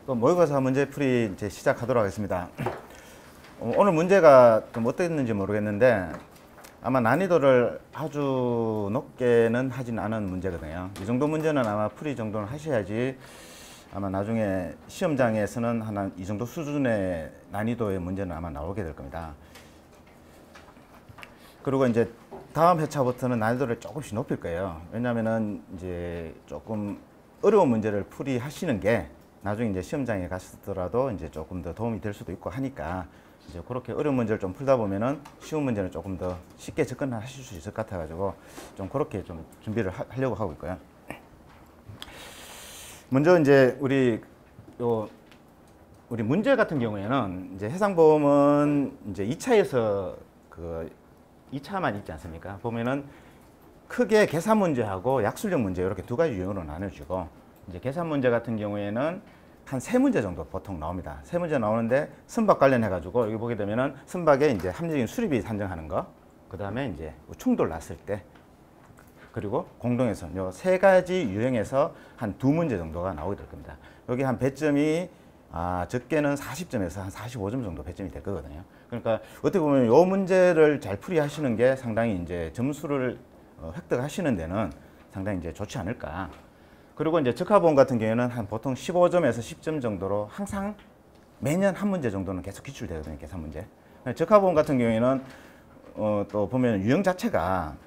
모의고사 문제풀이 이제 시작하도록 하겠습니다. 오늘 문제가 좀 어땠는지 모르겠는데 아마 난이도를 아주 높게는 하진 않은 문제거든요. 이 정도 문제는 아마 풀이 정도는 하셔야지 아마 나중에 시험장에서는 한 이 정도 수준의 난이도의 문제는 아마 나오게 될 겁니다. 그리고 이제 다음 회차부터는 난이도를 조금씩 높일 거예요. 왜냐하면은 이제 조금 어려운 문제를 풀이하시는 게 나중에 이제 시험장에 가시더라도 이제 조금 더 도움이 될 수도 있고 하니까 이제 그렇게 어려운 문제를 좀 풀다 보면은 쉬운 문제는 조금 더 쉽게 접근하실 수 있을 것 같아가지고 좀 그렇게 좀 준비를 하려고 하고 있고요. 먼저 이제 우리 문제 같은 경우에는 이제 해상보험은 이제 2차에서 그 2차만 있지 않습니까? 보면은 크게 계산 문제하고 약술력 문제 이렇게 두 가지 유형으로 나눠지고 이제 계산 문제 같은 경우에는 한 3문제 정도 보통 나옵니다. 3문제 나오는데 선박 관련해 가지고 여기 보게 되면은 선박에 이제 합리적인 수리비 산정하는 거, 그 다음에 이제 충돌 났을 때, 그리고 공동회선 요 3가지 유형에서 한 2문제 정도가 나오게 될 겁니다. 여기 한 배점이 적게는 40점에서 한 45점 정도 배점이 될 거거든요. 그러니까 어떻게 보면 요 문제를 잘 풀이하시는 게 상당히 이제 점수를 획득하시는 데는 상당히 이제 좋지 않을까. 그리고 이제 적합보험 같은 경우에는 한 보통 15점에서 10점 정도로 항상 매년 한 문제 정도는 계속 기출되거든요, 계산 문제. 적합보험 같은 경우에는 또 보면 유형 자체가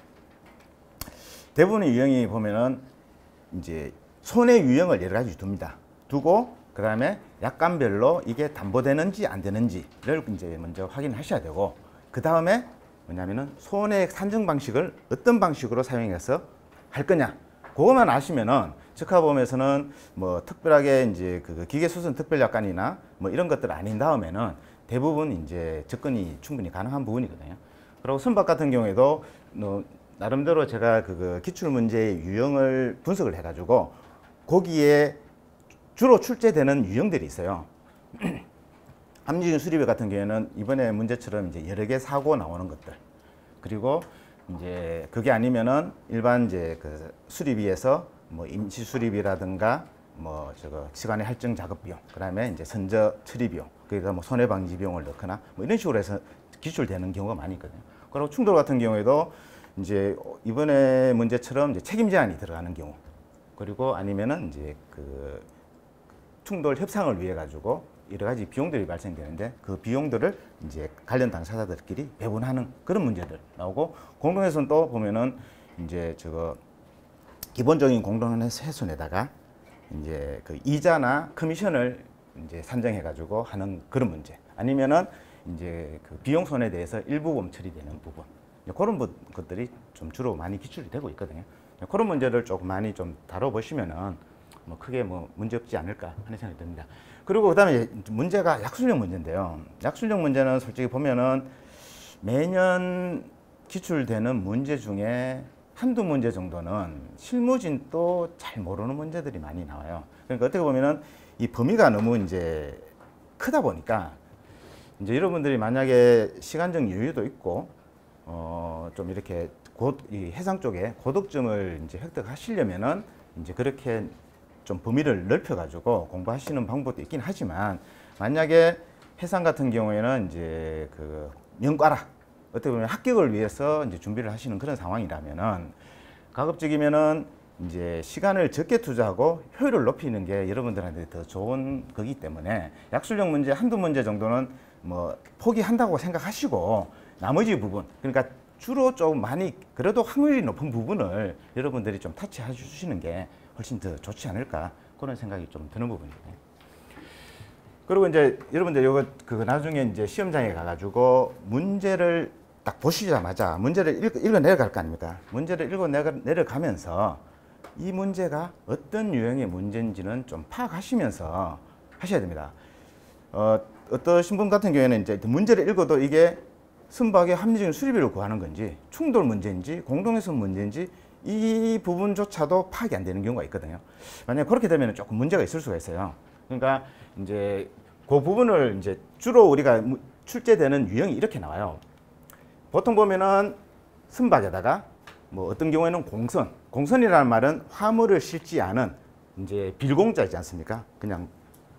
대부분의 유형이 보면은 이제 손해 유형을 여러 가지 둡니다. 두고 그 다음에 약관별로 이게 담보되는지 안 되는지를 이제 먼저 확인하셔야 되고, 그 다음에 뭐냐면은 손해 산정 방식을 어떤 방식으로 사용해서 할 거냐, 그것만 아시면은 적합보험에서는 뭐 특별하게 이제 그 기계수선 특별약관이나 뭐 이런 것들 아닌 다음에는 대부분 이제 접근이 충분히 가능한 부분이거든요. 그리고 선박 같은 경우에도 나름대로 제가 그 기출문제의 유형을 분석을 해가지고 거기에 주로 출제되는 유형들이 있어요. 합리적인 수리비 같은 경우에는 이번에 문제처럼 이제 여러 개 사고 나오는 것들, 그리고 이제 그게 아니면은 일반 이제 그 수리비에서 뭐 임시 수리비라든가 뭐 시간의 할증 작업 비용, 그다음에 이제 선저 처리 비용, 그러니까 뭐 손해 방지 비용을 넣거나 뭐 이런 식으로 해서 기출되는 경우가 많이 있거든요. 그리고 충돌 같은 경우에도 이제 이번에 문제처럼 이제 책임 제한이 들어가는 경우, 그리고 아니면은 이제 그 충돌 협상을 위해 가지고 여러 가지 비용들이 발생되는데 그 비용들을 이제 관련 당사자들끼리 배분하는 그런 문제들 나오고, 공동회선 또 보면은 이제 기본적인 공동회선에다가 이제 그 이자나 커미션을 이제 산정해 가지고 하는 그런 문제, 아니면은 이제 그 비용 손해에 대해서 일부분 처리되는 부분, 그런 것들이 좀 주로 많이 기출이 되고 있거든요. 그런 문제를 조금 많이 좀 다뤄보시면은 뭐 크게 뭐 문제 없지 않을까 하는 생각이 듭니다. 그리고 그다음에 문제가 약술력 문제인데요. 약술력 문제는 솔직히 보면은 매년 기출되는 문제 중에 한두 문제 정도는 실무진도 잘 모르는 문제들이 많이 나와요. 그러니까 어떻게 보면은 이 범위가 너무 이제 크다 보니까 이제 여러분들이 만약에 시간적 여유도 있고 좀 이렇게 이 해상 쪽에 고득점을 이제 획득하시려면은 이제 그렇게 좀 범위를 넓혀 가지고 공부하시는 방법도 있긴 하지만, 만약에 해상 같은 경우에는 이제 그 명과라 어떻게 보면 합격을 위해서 이제 준비를 하시는 그런 상황이라면은 가급적이면은 이제 시간을 적게 투자하고 효율을 높이는 게 여러분들한테 더 좋은 거기 때문에 약술력 문제 한두 문제 정도는 뭐 포기한다고 생각하시고 나머지 부분, 그러니까 주로 좀 많이 그래도 확률이 높은 부분을 여러분들이 좀 터치해 주시는 게 훨씬 더 좋지 않을까, 그런 생각이 좀 드는 부분이에요. 그리고 이제 여러분들 이거 나중에 이제 시험장에 가가지고 문제를 딱 보시자마자 문제를 읽어 내려갈 거 아닙니까? 문제를 읽어 내려가면서 이 문제가 어떤 유형의 문제인지는 좀 파악하시면서 하셔야 됩니다. 어떠신 분 같은 경우에는 이제 문제를 읽어도 이게 선박의 합리적인 수리비를 구하는 건지 충돌 문제인지 공동회선 문제인지 이 부분조차도 파악이 안 되는 경우가 있거든요. 만약 그렇게 되면 조금 문제가 있을 수가 있어요. 그러니까 이제 그 부분을 이제 주로 우리가 출제되는 유형이 이렇게 나와요. 보통 보면은 선박에다가 뭐 어떤 경우에는 공선이라는 말은 화물을 싣지 않은 이제 빌공자 있지 않습니까? 그냥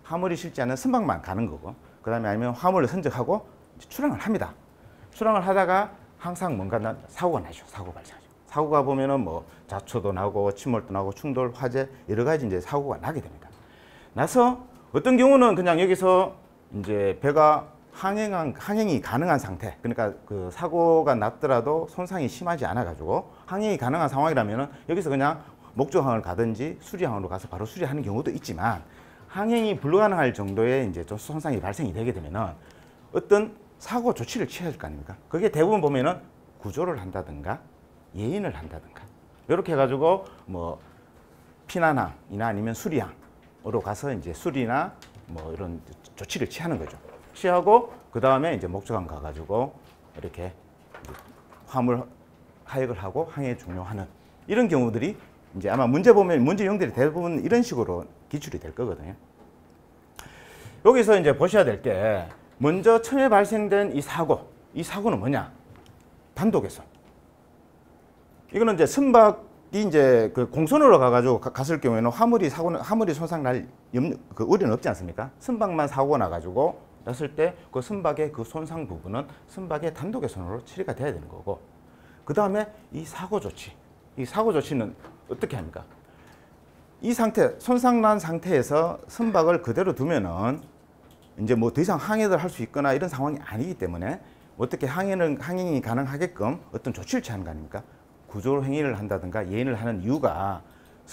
화물이 실지 않은 선박만 가는 거고, 그 다음에 아니면 화물을 선적하고 출항을 합니다. 출항을 하다가 항상 뭔가 사고가 나죠. 사고 발생하죠. 사고가 보면은 뭐 자초도 나고 침몰도 나고 충돌, 화재 여러 가지 이제 사고가 나게 됩니다. 나서 어떤 경우는 그냥 여기서 이제 배가 항행이 가능한 상태, 그러니까 그 사고가 났더라도 손상이 심하지 않아 가지고 항행이 가능한 상황이라면은 여기서 그냥 목적항을 가든지 수리항으로 가서 바로 수리하는 경우도 있지만, 항행이 불가능할 정도의 이제 좀 손상이 발생이 되게 되면은 어떤 사고 조치를 취해야 할 거 아닙니까? 그게 대부분 보면은 구조를 한다든가 예인을 한다든가 이렇게 해가지고 뭐 피난항이나 아니면 수리항으로 가서 이제 수리나 뭐 이런 조치를 취하는 거죠. 취하고 그 다음에 이제 목적항 가가지고 이렇게 화물 하역을 하고 항해 종료하는 이런 경우들이 이제 아마 문제 보면 문제 유형들이 대부분 이런 식으로 기출이 될 거거든요. 여기서 이제 보셔야 될 게 먼저 처음에 발생된 이 사고는 뭐냐? 단독에서. 이거는 이제 선박이 이제 그 공선으로 가가지고 갔을 경우에는 화물이 손상 날 그 우려는 없지 않습니까? 선박만 사고가 나가지고 났을 때 그 선박의 그 손상 부분은 선박의 단독의 손으로 처리가 돼야 되는 거고, 그 다음에 이 사고 조치는 어떻게 합니까? 이 상태, 손상 난 상태에서 선박을 그대로 두면은 이제 뭐 더 이상 항해를 할 수 있거나 이런 상황이 아니기 때문에 어떻게 항행이 가능하게끔 어떤 조치를 취하는 거 아닙니까? 구조 행위를 한다든가 예인을 하는 이유가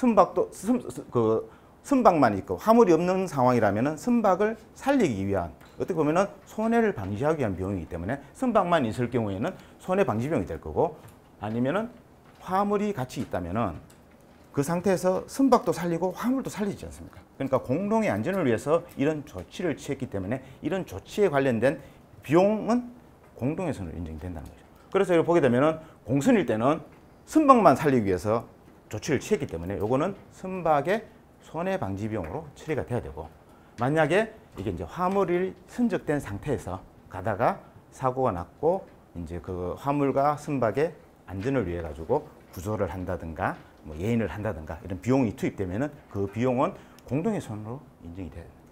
선박만 있고 화물이 없는 상황이라면은 선박을 살리기 위한, 어떻게 보면은 손해를 방지하기 위한 비용이기 때문에 선박만 있을 경우에는 손해 방지 비용이 될 거고, 아니면은 화물이 같이 있다면은 그 상태에서 선박도 살리고 화물도 살리지 않습니까? 그러니까 공동의 안전을 위해서 이런 조치를 취했기 때문에 이런 조치에 관련된 비용은 공동의 손으로 인정이 된다는 거죠. 그래서 이걸 보게 되면은 공선일 때는 선박만 살리기 위해서 조치를 취했기 때문에 요거는 선박의 손해 방지 비용으로 처리가 돼야 되고, 만약에 이게 이제 화물이 선적된 상태에서 가다가 사고가 났고 이제 그 화물과 선박의 안전을 위해 가지고 구조를 한다든가 뭐 예인을 한다든가 이런 비용이 투입되면은 그 비용은 공동의 손으로 인정이 돼야 됩니다.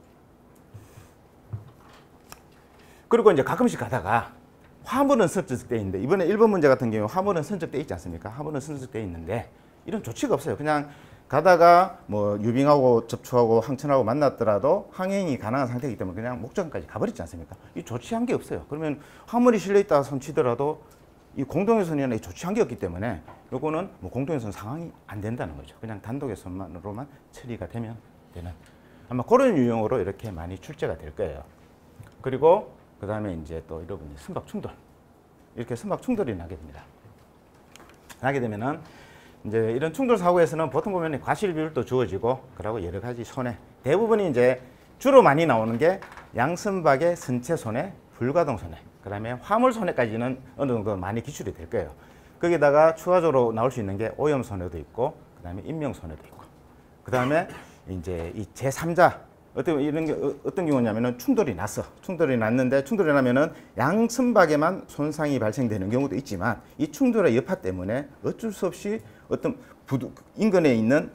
그리고 이제 가끔씩 가다가 화물은 선적돼 있는데, 이번에 1번 문제 같은 경우 화물은 선적돼 있지 않습니까? 화물은 선적돼 있는데 이런 조치가 없어요. 그냥 가다가 뭐 유빙하고 접촉하고 항천하고 만났더라도 항행이 가능한 상태이기 때문에 그냥 목적지까지 가버리지 않습니까? 이 조치한 게 없어요. 그러면 화물이 실려 있다 손치더라도 이 공동의 선이나 조치한 게 없기 때문에 요거는 뭐 공동의 선 상황이 안 된다는 거죠. 그냥 단독의 선만으로만 처리가 되면 되는, 아마 그런 유형으로 이렇게 많이 출제가 될 거예요. 그리고 그 다음에 이제 또 여러분이 선박 충돌, 이렇게 선박 충돌이 나게 됩니다. 나게 되면은 이제 이런 충돌 사고에서는 보통 보면 과실 비율도 주어지고 그러고 여러 가지 손해, 대부분이 이제 주로 많이 나오는 게 양선박의 선체 손해, 불가동 손해, 그 다음에 화물 손해까지는 어느 정도 많이 기출이 될 거예요. 거기다가 추가적으로 나올 수 있는 게 오염 손해도 있고, 그 다음에 인명 손해도 있고, 그 다음에 이제 이 제3자 어떤 경우냐면은 충돌이 났는데 충돌이 나면은 양 선박에만 손상이 발생되는 경우도 있지만, 이 충돌의 여파 때문에 어쩔 수 없이 어떤 인근에 있는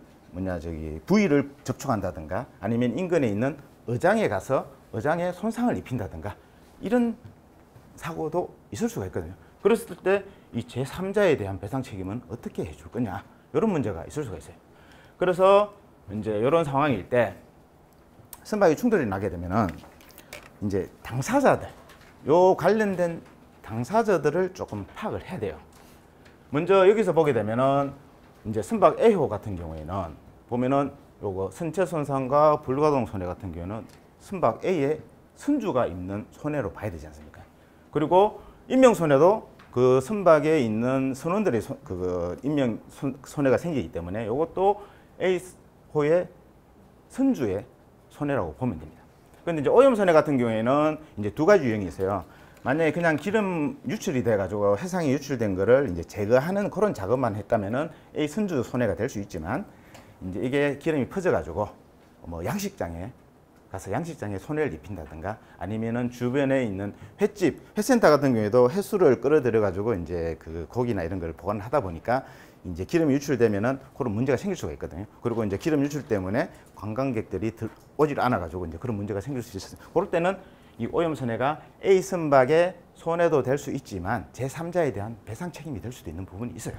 부위를 접촉한다든가 아니면 인근에 있는 어장에 가서 어장에 손상을 입힌다든가 이런 사고도 있을 수가 있거든요. 그랬을 때 이 제3자에 대한 배상 책임은 어떻게 해줄 거냐, 이런 문제가 있을 수가 있어요. 그래서 이제 이런 상황일 때 선박이 충돌이 나게 되면은 이제 당사자들, 요 관련된 당사자들을 조금 파악을 해야 돼요. 먼저 여기서 보게 되면은 이제 선박 A호 같은 경우에는 보면은 요거 선체 손상과 불가동 손해 같은 경우는 선박 A의 선주가 입는 손해로 봐야 되지 않습니까? 그리고 인명 손해도 그 선박에 있는 선원들의 인명 손해가 생기기 때문에 이것도 A호의 선주의 손해라고 보면 됩니다. 그런데 이제 오염 손해 같은 경우에는 이제 두 가지 유형이 있어요. 만약에 그냥 기름 유출이 돼가지고 해상에 유출된 거를 이제 제거하는 그런 작업만 했다면은 A 선주 손해가 될 수 있지만, 이제 이게 기름이 퍼져가지고 뭐 양식장에 가서 양식장에 손해를 입힌다든가 아니면은 주변에 있는 횟집, 회센터 같은 경우에도 횟수를 끌어들여 가지고 이제 그 고기나 이런 걸 보관하다 보니까 이제 기름이 유출되면은 그런 문제가 생길 수가 있거든요. 그리고 이제 기름 유출 때문에 관광객들이 오질 않아 가지고 이제 그런 문제가 생길 수 있어요. 그럴 때는 이 오염손해가 A 선박의 손해도 될 수 있지만 제3자에 대한 배상 책임이 될 수도 있는 부분이 있어요.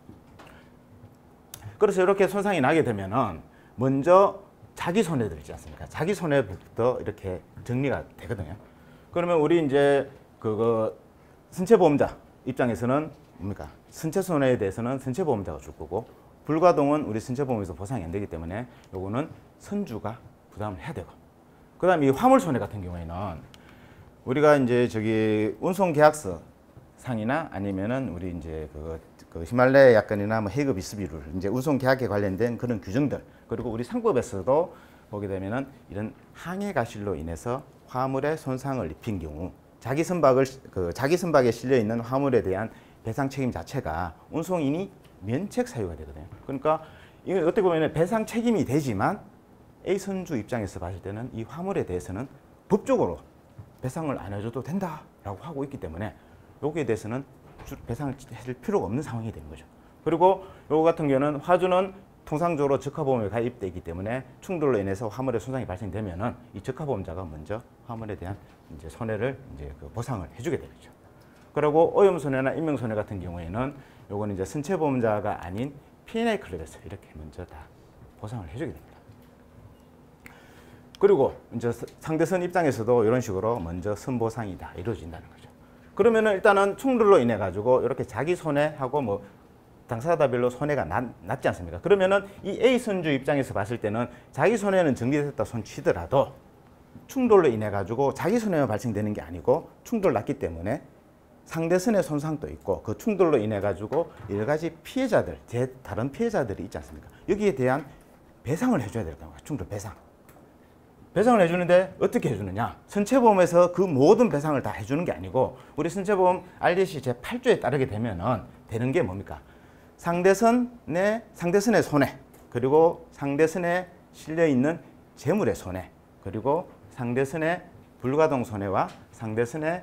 그래서 이렇게 손상이 나게 되면은 먼저 자기 손해들 있지 않습니까? 자기 손해부터 이렇게 정리가 되거든요. 그러면 우리 이제 그거 선체보험자 입장에서는 뭡니까? 선체 손해에 대해서는 선체보험자가 줄 거고, 불가동은 우리 선체보험에서 보상이 안 되기 때문에 요거는 선주가 부담을 해야 되고, 그다음에 이 화물 손해 같은 경우에는 우리가 이제 저기 운송 계약서 상이나 아니면은 우리 이제 그 히말라야 약관이나 뭐 해급 이수비율 이제 운송 계약에 관련된 그런 규정들, 그리고 우리 상법에서도 보게 되면은 이런 항해 과실로 인해서 화물에 손상을 입힌 경우 자기 선박에 실려 있는 화물에 대한 배상 책임 자체가 운송인이 면책 사유가 되거든요. 그러니까 이거 어떻게 보면 배상 책임이 되지만 A 선주 입장에서 봤을 때는 이 화물에 대해서는 법적으로 배상을 안 해줘도 된다라고 하고 있기 때문에 여기에 대해서는 배상을 해줄 필요가 없는 상황이 되는 거죠. 그리고 요거 같은 경우는 화주는 통상적으로 적하보험에 가입되기 때문에 충돌로 인해서 화물에 손상이 발생되면은 이 적하보험자가 먼저 화물에 대한 이제 손해를 이제 그 보상을 해주게 되겠죠. 그리고 오염손해나 인명손해 같은 경우에는 요거는 이제 선체보험자가 아닌 P&A 클럽에서 이렇게 먼저 다 보상을 해주게 됩니다. 그리고 이제 상대선 입장에서도 이런 식으로 먼저 선보상이 다 이루어진다는 거죠. 그러면은 일단은 충돌로 인해 가지고 이렇게 자기 손해하고 뭐 당사자별로 손해가 났지 않습니까? 그러면은 이 A 선주 입장에서 봤을 때는 자기 손해는 정리됐다 손치더라도 충돌로 인해 가지고 자기 손해만 발생되는 게 아니고 충돌 났기 때문에 상대선의 손상도 있고 그 충돌로 인해 가지고 여러 가지 피해자들, 다른 피해자들이 있지 않습니까? 여기에 대한 배상을 해줘야 될 거예요. 충돌 배상. 배상을 해주는데 어떻게 해주느냐? 선체보험에서 그 모든 배상을 다 해주는 게 아니고 우리 선체보험 RDC 제8조에 따르게 되면은 되는 게 뭡니까? 상대선의 손해, 그리고 상대선에 실려 있는 재물의 손해, 그리고 상대선의 불가동 손해와 상대선에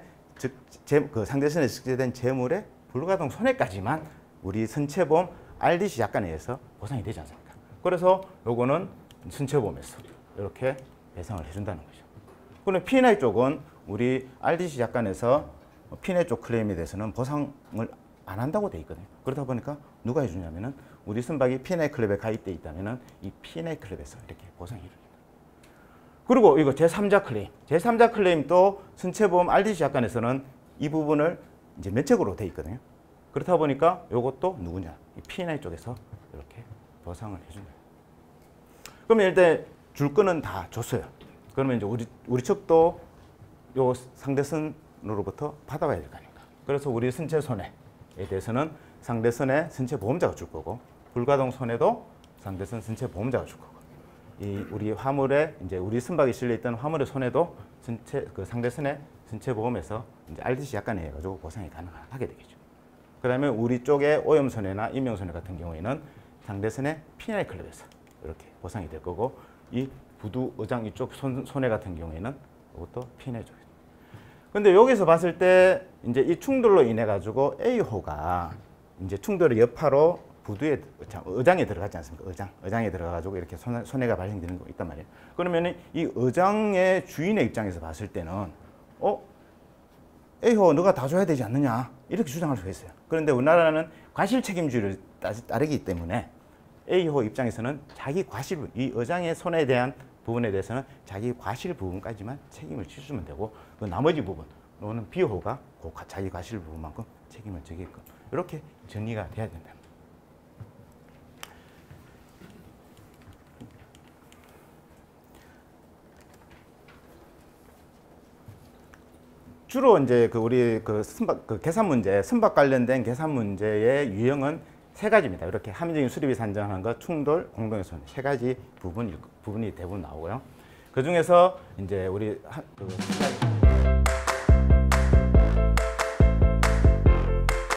적재된 재물의 불가동 손해까지만 우리 선체보험 RDC 약관에 의해서 보상이 되지 않습니까? 그래서 요거는 선체보험에서 이렇게 배상을 해준다는 거죠. 그럼 P&I 쪽은 우리 RDC 약관에서 P&I 쪽 클레임에 대해서는 보상을 안 한다고 돼 있거든요. 그러다 보니까 누가 해주냐면은 우리 선박이 P&I 클럽에 가입돼 있다면은 이 P&I 클럽에서 이렇게 보상해 줍니다. 그리고 이거 제3자 클레임도 선체보험 RDC 약관에서는 이 부분을 이제 면책으로 돼 있거든요. 그렇다 보니까 이것도 누구냐? 이 P&I 쪽에서 이렇게 보상을 해준다. 그러면 일단 줄 거는 다 줬어요. 그러면 이제 우리 측도 요 상대선으로부터 받아와야 될 거 아닙니까? 그래서 우리 선체 손해에 대해서는 상대선의 선체 보험자가 줄 거고, 불가동 손해도 상대선 선체 보험자가 줄 거고, 이 우리 화물에 이제 우리 선박에 실려 있던 화물의 손해도 상대선의 선체 보험에서 이제 RDC 약관에 해가지고 보상이 가능하게 되겠죠. 그다음에 우리 쪽에 오염 손해나 인명 손해 같은 경우에는 상대선의 P&I 클럽에서 이렇게 보상이 될 거고, 이 부두, 의장 이쪽 손해 같은 경우에는 이것도 P&I 쪽이죠. 근데 여기서 봤을 때 이제 이 충돌로 인해 가지고 A호가 이제 충돌의 여파로 부두에 의장에 들어가지 않습니까? 의장에 들어가 가지고 이렇게 손해가 발생되는 거 있단 말이에요. 그러면 이 의장의 주인의 입장에서 봤을 때는 A호 너가 다 줘야 되지 않느냐 이렇게 주장할 수가 있어요. 그런데 우리나라는 과실 책임주의를 따르기 때문에 A호 입장에서는 자기 과실, 이 의장의 손해에 대한 부분에 대해서는 자기 과실 부분까지만 책임을 지주면 되고, 그 나머지 부분은 B호가 자기 과실 부분만큼 책임을 지게끔 이렇게 정리가 돼야 된다. 주로 이제 우리 계산 문제, 선박 관련된 계산 문제의 유형은 세 가지입니다. 이렇게 합리적인 수리비 산정하는 것, 충돌, 공동의 손해 세 가지 부분이 대부분 나오고요. 그 중에서 이제 우리